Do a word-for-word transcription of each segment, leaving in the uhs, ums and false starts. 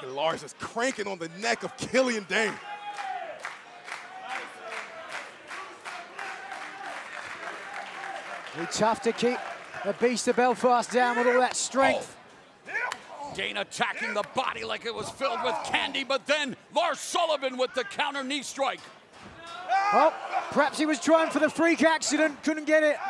Lars is cranking on the neck of Killian Dain. Be tough to keep the Beast of Belfast down with all that strength. Oh. Dain attacking the body like it was filled with candy, but then Lars Sullivan with the counter knee strike. Oh, perhaps he was trying for the freak accident, couldn't get it.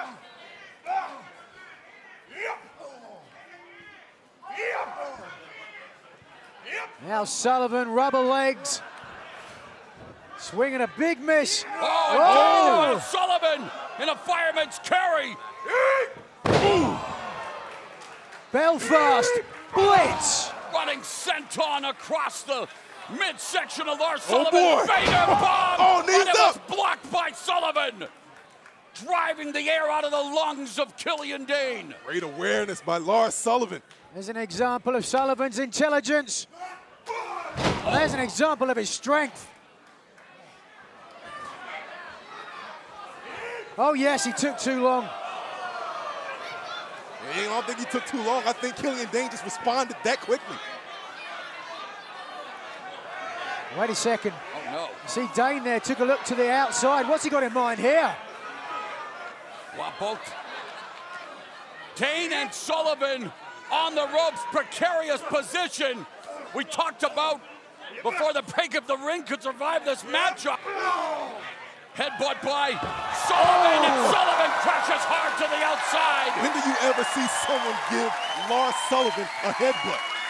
Now Sullivan, rubber legs. Swinging a big miss. Oh, oh. Sullivan in a fireman's carry. Belfast, blitz. Running senton across the midsection of Lars Oh Sullivan. boy. Vader bomb. Oh, knees and it up. was blocked by Sullivan. Driving the air out of the lungs of Killian Dain. Great awareness by Lars Sullivan. There's an example of Sullivan's intelligence. There's an example of his strength. Oh yes, he took too long. I don't think he took too long. I think Killian Dain just responded that quickly. Wait a second. Oh no. See Dain there, took a look to the outside. What's he got in mind here? Well, both Dain and Sullivan on the ropes, precarious position. We talked about before the break if the ring could survive this matchup. Headbutt by Sullivan, oh. and Sullivan crashes hard to the outside. When do you ever see someone give Lars Sullivan a headbutt?